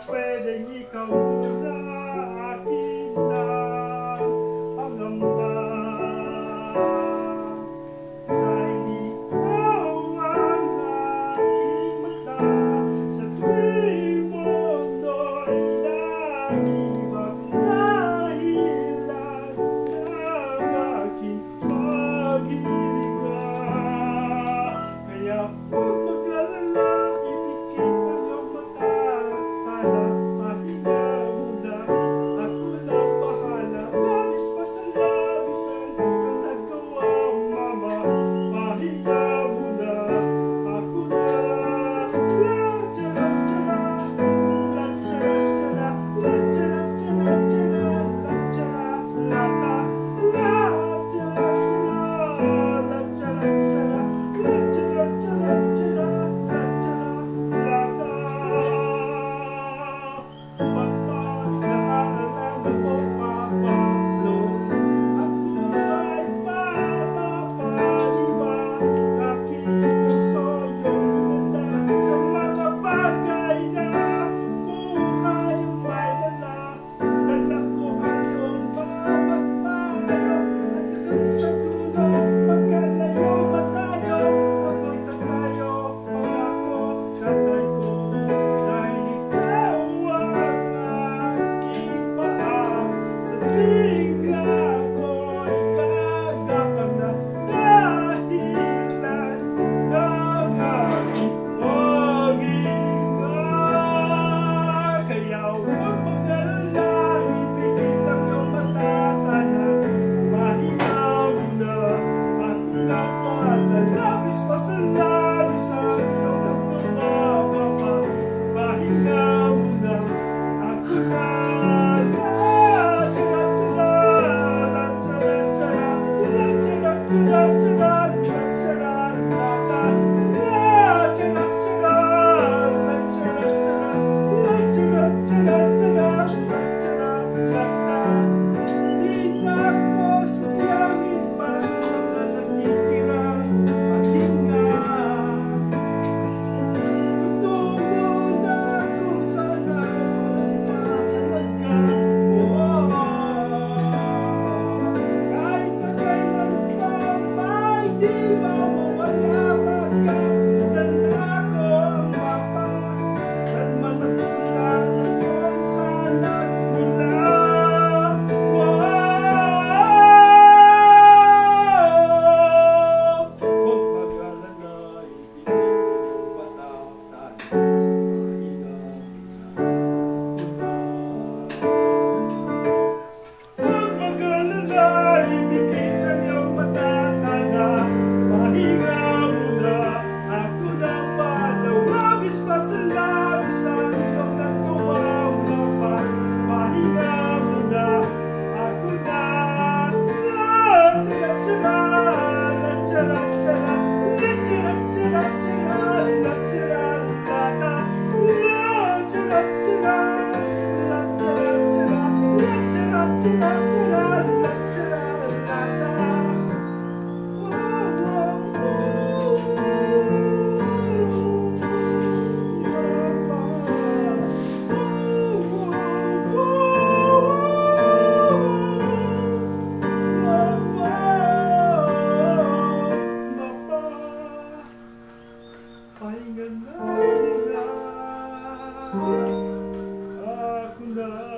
pwedeng ikaw muna akin na pangamba. Dahil ikaw ang aking mata sa tuwing mundo'y nag-ibang dahilan ng aking pag-ibig. Kaya huwag mag-alala, ipikit ang iyong mata at pahinga muna. Ako lang bahala, labis pa sa labis ang iyong nagawa, mama. Pahinga muna, ako na. La-tara-tara, la-tara-tara, la-tara-tara-tara, la-tara-lata, la-tara-tara, la-tara-tara, la-tara-tara-tara, la-tara-lata. Pagpag naalala mo, Pablo, ako ay bata pa, diba? Aking puso yung nanda sa mga bagay na buhay ang may dala. Dala ko ang iyong bawat payo at hanggang sa dulo, magkalayo ba tayo? Ako'y tatayo, pangako, katay ko. Dahil ikaw ang aking paa sa tuwing ako'y gagapang na dahilan ng aking pag-ibig. Kaya huwag mag-alala, ipikit ang iyong mata, tana, pahinga muna. Ako lang bahala, labis pa sa labis ang iyong nagawa, mama. Pahinga muna, ako na. La-tara-tara, la-tara-tara, la-tara-tara-tara, la-tara-lata, la-tara-tara, la-tara-tara, la-tara-tara-tara, la-tara-lata. Di na ako sasayangin pa ang mga natitirang pahinga. Tutungo na kung saan naroon ang mahalaga. Kahit na kailan pa may di mawawala magkadala ko ang mapa. Saan man nagpunta ngayon saan nagmula. Huwag mag-alala, ibigay ang mata, pahinga muna. Huwag mag-alala, ibigay ang iyong mata, tana, pahinga muna. Ako na bahala, labis pa sa labis ang iyong nagawa, mama. Pahinga muna, ako na. La-tara-tara, la-tara-tara, la-tara-tara-tara, la-tara-lata, la-tara-tara, la-tara-tara, la-tara-tara-tara, la-tara-lata. Pahinga na muna, ako na.